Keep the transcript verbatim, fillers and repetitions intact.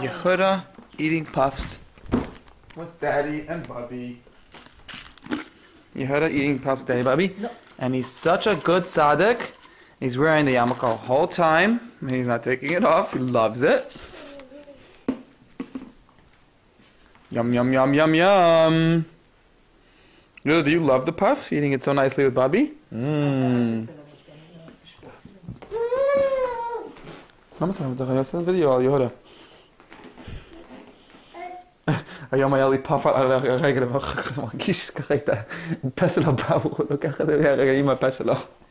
Yehuda eating puffs with Daddy and Bubby. Yehuda eating puffs with Daddy and Bubby. No. And he's such a good tzaddik. He's wearing the yarmulke the whole time. And he's not taking it off. He loves it. Yum, yum, yum, yum, yum. Yehuda, do you love the puff? Eating it so nicely with Bubby? Mmm. למה אתה מדבר? אני עושה וידאו על יהודה. היום היה לי פאף על הרגל, ואחר כך מרגיש ככה את הפה שלו בא, הוא לוקח את זה מהרגע עם הפה שלו.